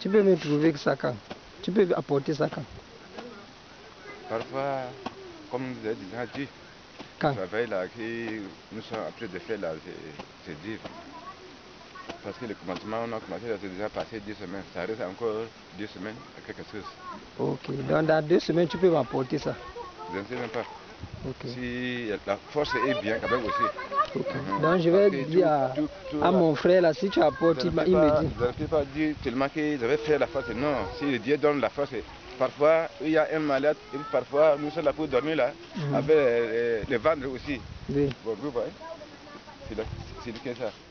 Tu peux me trouver ça quand? Tu peux apporter ça quand? Parfois, comme vous avez déjà dit, Quand? le travail là que nous sommes en train de faire là, c'est dur. Parce que le commencement, on a commencé, c'est déjà passé 2 semaines. Ça reste encore 2 semaines à quelque chose. Ok, donc dans 2 semaines, tu peux m'apporter ça. Je ne sais même pas. Ok. Si la force est bien quand même aussi. Ok. Donc je vais dire à mon frère là, si tu apportes, il me dit. Je ne peux pas dire tellement que je vais faire la force. Non, si Dieu donne la force, parfois il y a un malade, et parfois nous sommes là pour dormir là, avec les ventres aussi. Oui. Bon, vous voyez, c'est que ça.